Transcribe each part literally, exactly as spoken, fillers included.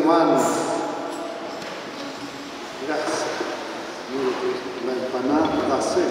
hermanos. Gracias. Mire que la empanada da sed.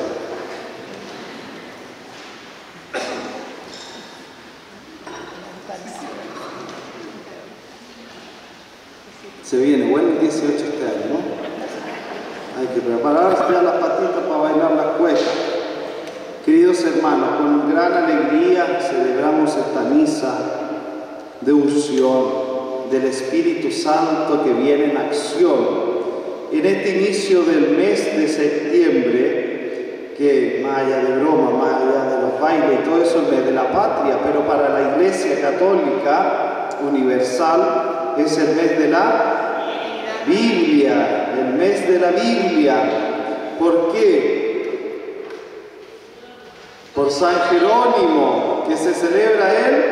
Se viene bueno el dieciocho este año, ¿no? Hay que prepararse ya las patitas para bailar las cuecas. Queridos hermanos, con gran alegría celebramos esta misa de unción del Espíritu Santo que viene en acción en este inicio del mes de septiembre, que más allá de broma, más allá de los bailes y todo eso, es el mes de la patria, pero para la Iglesia Católica Universal es el mes de la Biblia, el mes de la Biblia. ¿Por qué? Por San Jerónimo, que se celebra el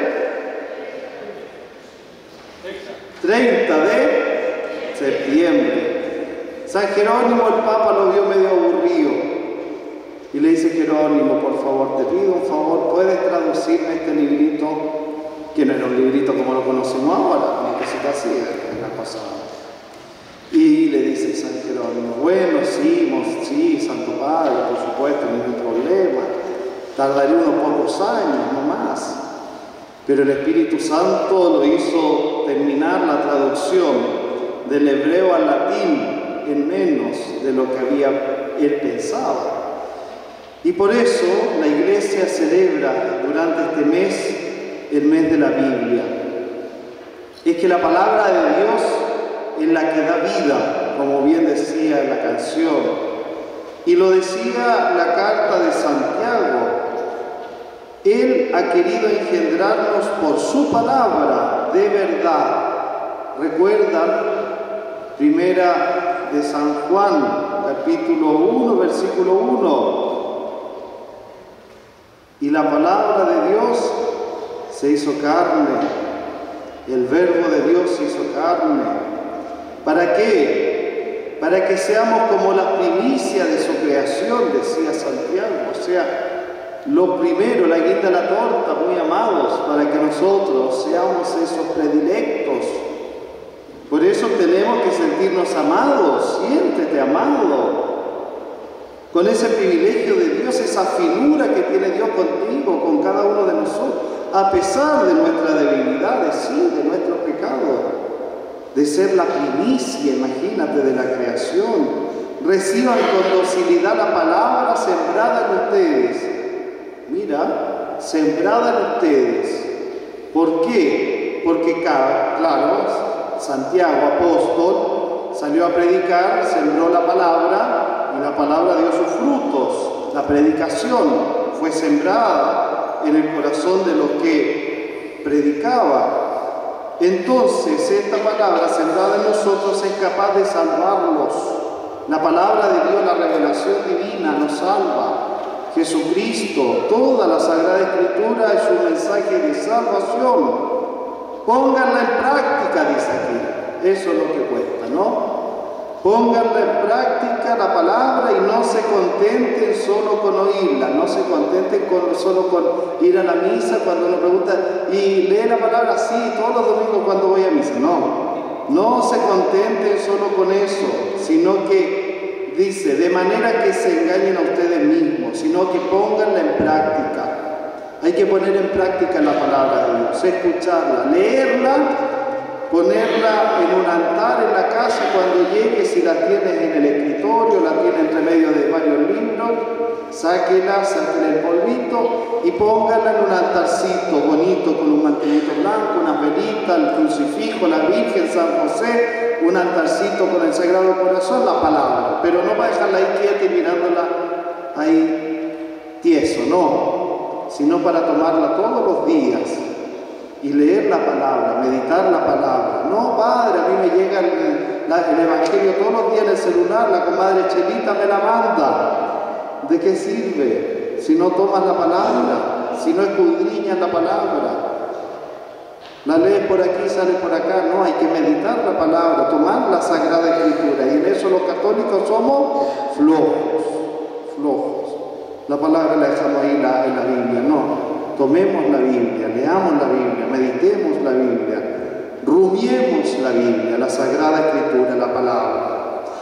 treinta de septiembre. San Jerónimo, el Papa lo vio medio aburrido y le dice: Jerónimo, por favor, te pido un favor, ¿puedes traducirme este librito? Que no era un librito como lo conocemos ahora, una cosita así, es una cosa. Y le dice San Jerónimo: bueno, sí, sí, Santo Padre, por supuesto, ningún problema. Tardaría unos pocos años, no más. Pero el Espíritu Santo lo hizo terminar la traducción del hebreo al latín en menos de lo que había él pensaba. Y por eso la Iglesia celebra durante este mes el mes de la Biblia. Es que la palabra de Dios es la que da vida, como bien decía en la canción. Y lo decía la carta de Santiago. Él ha querido engendrarnos por su palabra de verdad. ¿Recuerdan? Primera de San Juan, capítulo uno, versículo uno. Y la palabra de Dios se hizo carne. El verbo de Dios se hizo carne. ¿Para qué? Para que seamos como la primicia de su creación, decía Santiago. O sea, lo primero, la guinda de la torta, muy amados, para que nosotros seamos esos predilectos. Por eso tenemos que sentirnos amados. Siéntete amado. Con ese privilegio de Dios, esa finura que tiene Dios contigo, con cada uno de nosotros, a pesar de nuestras debilidades, sí, de nuestros pecados, de ser la primicia, imagínate, de la creación. Reciban con docilidad la palabra sembrada en ustedes. Mira, sembrada en ustedes. ¿Por qué? Porque, claro, Santiago, apóstol, salió a predicar, sembró la palabra y la palabra dio sus frutos. La predicación fue sembrada en el corazón de los que predicaba. Entonces, esta palabra sembrada en nosotros es capaz de salvarlos. La palabra de Dios, la revelación divina, nos salva. Jesucristo, toda la Sagrada Escritura es un mensaje de salvación. Pónganla en práctica, dice aquí. Eso es lo que cuesta, ¿no? Pónganla en práctica la palabra y no se contenten solo con oírla, no se contenten con, solo con ir a la misa cuando nos preguntan, ¿y lee la palabra? Sí, todos los domingos cuando voy a misa. No, no se contenten solo con eso, sino que dice, de manera que se engañen a ustedes mismos, sino que pónganla en práctica. Hay que poner en práctica la palabra de Dios, escucharla, leerla, ponerla en un altar en la casa cuando llegues, si la tienes en el escritorio, la tienes entre medio de varios libros, sáquela, sáquela el polvito y póngala en un altarcito bonito con un mantelito blanco, una velita, el crucifijo, la Virgen, San José, un altarcito con el Sagrado Corazón, la palabra, pero no va a dejarla ahí quieta y mirándola ahí tieso, no, sino para tomarla todos los días y leer la palabra, meditar la palabra. No, padre, a mí me llega el, la, el Evangelio todos los días en el celular, la comadre Chelita me la manda. ¿De qué sirve si no tomas la palabra, si no escudriñas la palabra? La lees por aquí, sale por acá. No, hay que meditar la palabra, tomar la Sagrada Escritura. Y en eso los católicos somos flojos, flojos. La palabra la dejamos ahí en la, en la Biblia, no. Tomemos la Biblia, leamos la Biblia, meditemos la Biblia, rumiemos la Biblia, la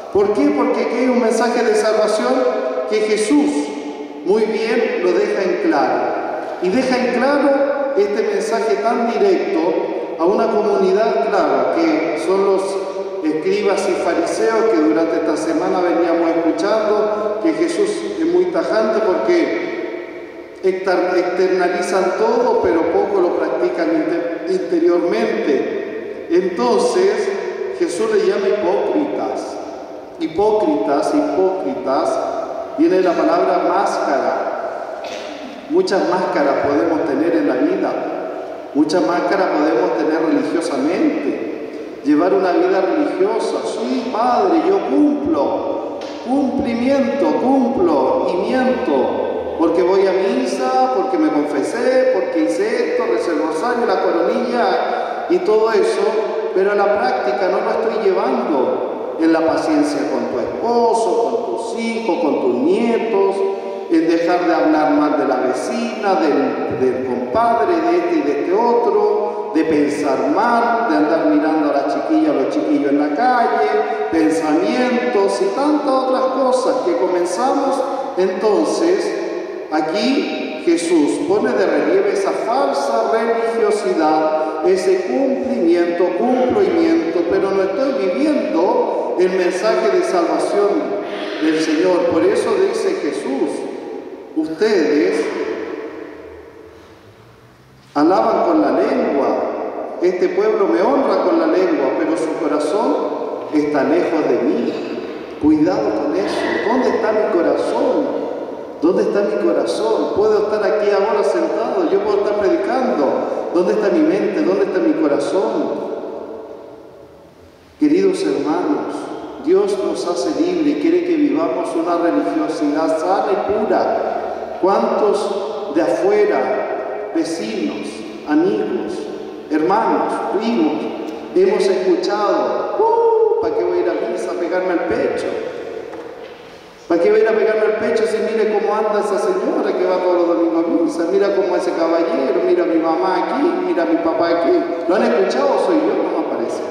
¿Por qué? Porque aquí hay un mensaje de salvación que Jesús muy bien lo deja en claro. Y deja en claro este mensaje tan directo a una comunidad, claro, que son los escribas y fariseos que durante esta semana veníamos escuchando, que Jesús es muy tajante porque externalizan todo, pero poco lo practican interiormente. Entonces, Jesús le llama hipócritas. Hipócritas, hipócritas, viene la palabra máscara. Muchas máscaras podemos tener en la vida, muchas máscaras podemos tener religiosamente, llevar una vida religiosa. Sí, Padre, yo cumplo, cumplimiento, cumplo y miento, porque voy a misa, porque me confesé, porque hice esto, recé el rosario, la coronilla y todo eso, pero a la práctica no lo estoy llevando en la paciencia con tu esposo, con tus hijos, con tus nietos, en dejar de hablar mal de la vecina, del, del compadre, de este y de este otro, de pensar mal, de andar mirando a las chiquillas, a los chiquillos en la calle, pensamientos y tantas otras cosas que comenzamos. Entonces, aquí Jesús pone de relieve esa falsa religiosidad, ese cumplimiento, cumplimiento, pero no estoy viviendo el mensaje de salvación del Señor. Por eso dice Jesús, ustedes alaban con la lengua, este pueblo me honra con la lengua, pero su corazón está lejos de mí. Cuidado con eso. ¿Dónde está mi corazón? ¿Dónde está mi corazón? Puedo estar aquí ahora sentado, yo puedo estar predicando. ¿Dónde está mi mente? ¿Dónde está mi corazón? Queridos hermanos, Dios nos hace libre y quiere que vivamos una religiosidad sana y pura. ¿Cuántos de afuera, vecinos, amigos, hermanos, primos, hemos escuchado, uh, ¿para qué voy a ir a misa a pegarme al pecho? ¿Para qué voy a ir a pegarme al pecho si mire cómo anda esa señora que va todos los domingos a misa? Mira cómo ese caballero, mira a mi mamá aquí, mira a mi papá aquí. ¿Lo han escuchado? Soy yo, no me aparece.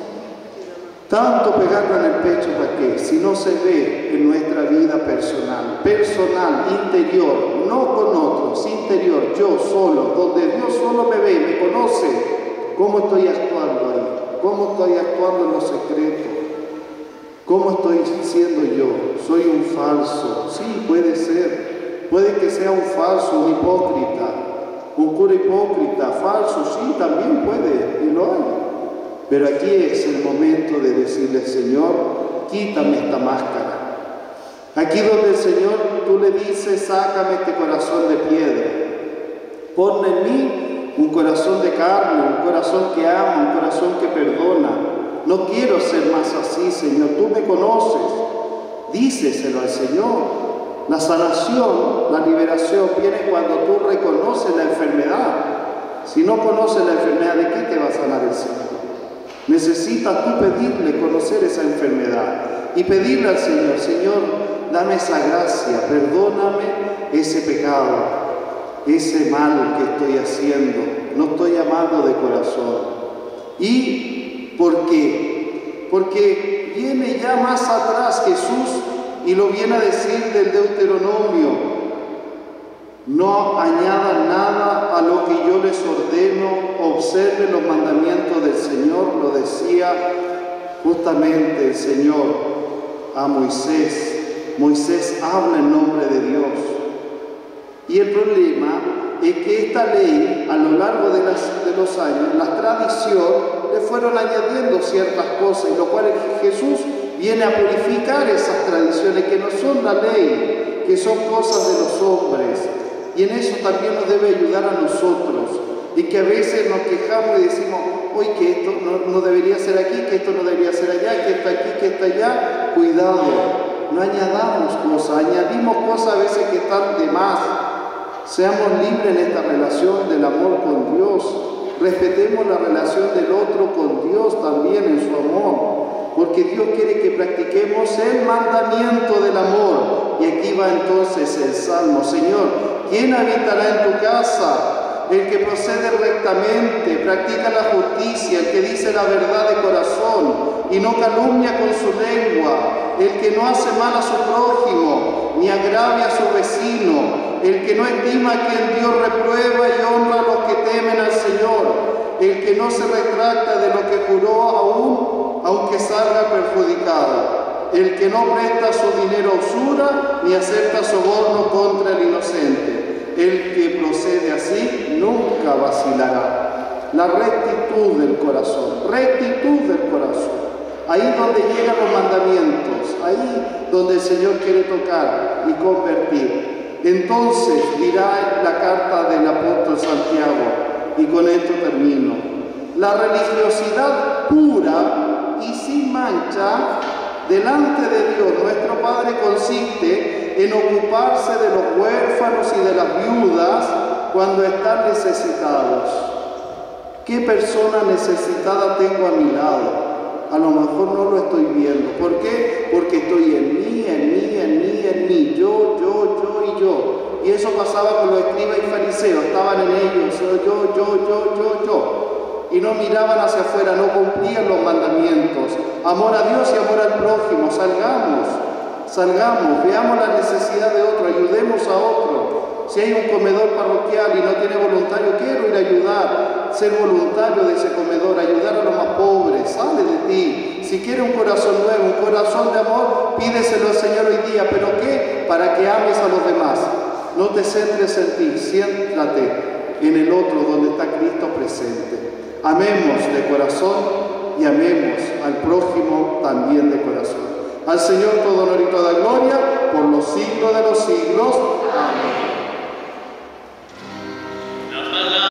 Tanto pegarlo en el pecho, ¿para qué? Si no se ve en nuestra vida personal, personal, interior, no con otros, interior, yo solo, donde Dios solo me ve y me conoce, ¿cómo estoy actuando ahí? ¿Cómo estoy actuando en lo secreto? ¿Cómo estoy siendo yo? ¿Soy un falso? Sí, puede ser. Puede que sea un falso, un hipócrita, un cura hipócrita, falso, sí, también puede, y lo hay. Pero aquí es el momento de decirle, Señor, quítame esta máscara. Aquí donde el Señor, tú le dices, sácame este corazón de piedra. Ponme en mí un corazón de carne, un corazón que ama, un corazón que perdona. No quiero ser más así, Señor. Tú me conoces. Díceselo al Señor. La sanación, la liberación viene cuando tú reconoces la enfermedad. Si no conoces la enfermedad, ¿de qué te va a sanar el Señor? Necesitas tú pedirle, conocer esa enfermedad y pedirle al Señor, Señor, dame esa gracia, perdóname ese pecado, ese mal que estoy haciendo, no estoy amando de corazón. ¿Y por qué? Porque viene ya más atrás Jesús y lo viene a decir del Deuteronomio. No añadan nada a lo que yo les ordeno, observen los mandamientos del Señor, lo decía justamente el Señor a Moisés. Moisés habla en nombre de Dios. Y el problema es que esta ley, a lo largo de, las, de los años, la tradición, le fueron añadiendo ciertas cosas, y lo cual Jesús viene a purificar esas tradiciones que no son la ley, que son cosas de los hombres. Y en eso también nos debe ayudar a nosotros. Y que a veces nos quejamos y decimos, hoy que esto no, no debería ser aquí, que esto no debería ser allá, que está aquí, que está allá. Cuidado, no añadamos cosas, añadimos cosas a veces que están de más. Seamos libres en esta relación del amor con Dios. Respetemos la relación del otro con Dios también en su amor. Porque Dios quiere que practiquemos el mandamiento del amor. Y aquí va entonces el Salmo. Señor, ¿quién habitará en tu casa? El que procede rectamente, practica la justicia, el que dice la verdad de corazón y no calumnia con su lengua, el que no hace mal a su prójimo, ni agravia a su vecino, el que no estima a quien Dios reprueba y honra a los que temen al Señor, el que no se retracta de lo que juró aún, aunque salga perjudicado, el que no presta su dinero a usura, ni acepta soborno contra el inocente, el que procede así nunca vacilará. La rectitud del corazón, rectitud del corazón. Ahí donde llegan los mandamientos, ahí donde el Señor quiere tocar y convertir. Entonces dirá la carta del apóstol Santiago, y con esto termino: la religiosidad pura y sin mancha delante de Dios nuestro Padre consiste en ocuparse de los huérfanos y de las viudas cuando están necesitados. ¿Qué persona necesitada tengo a mi lado? A lo mejor no lo estoy viendo. ¿Por qué? Porque estoy en mí, en mí, en mí, en mí. Yo, yo, yo y yo. Y eso pasaba con los escribas y fariseos. Estaban en ellos. Yo, yo, yo, yo, yo, yo. Y no miraban hacia afuera, no cumplían los mandamientos. Amor a Dios y amor al prójimo. Salgamos, salgamos, veamos la necesidad de otro, ayudemos a otro. Si hay un comedor parroquial y no tiene voluntario, quiero ir a ayudar, ser voluntario de ese comedor, ayudar a los más pobres, sale de ti. Si quiere un corazón nuevo, un corazón de amor, pídeselo al Señor hoy día. ¿Pero qué? Para que ames a los demás. No te centres en ti, céntrate en el otro donde está Cristo presente. Amemos de corazón y amemos al prójimo también de corazón. Al Señor todo honor y toda gloria por los siglos de los siglos. Amén.